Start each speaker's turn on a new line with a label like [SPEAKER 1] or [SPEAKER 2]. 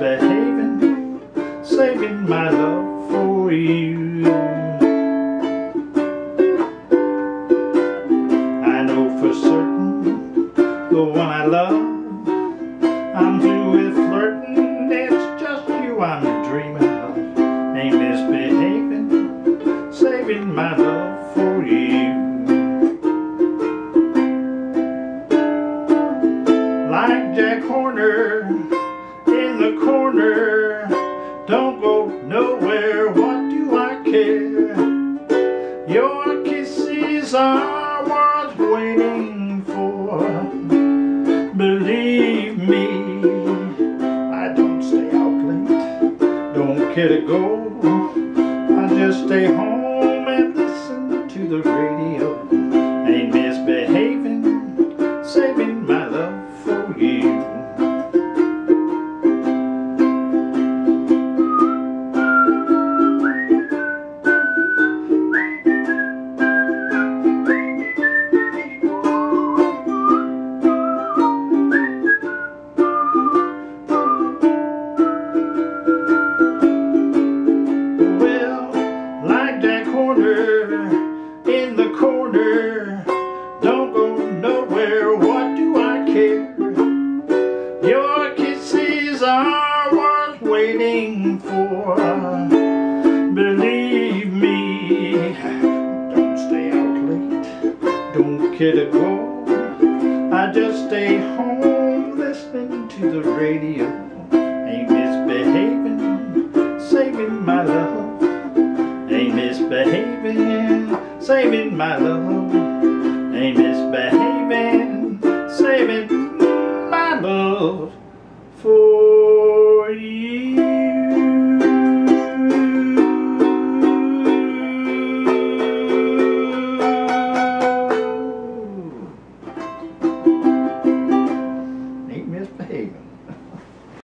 [SPEAKER 1] misbehaving, saving my love for you. I know for certain the one I love, I'm through with flirting, it's just you I'm dreaming of. Ain't misbehaving, saving my love for you. Like Jack Horner in the corner, don't go nowhere, what do I care? Your kisses are worth waiting for. Believe me, I don't stay out late, don't care to go. I just stay home and listen to the radio. Ain't misbehaving, saving my love for you. In the corner, don't go nowhere, what do I care? Your kisses are worth waiting for. Believe me, don't stay out late, don't care to go. I just stay home listening to the radio. Ain't misbehaving, saving my love. Ain't misbehaving, saving my love. Ain't misbehaving.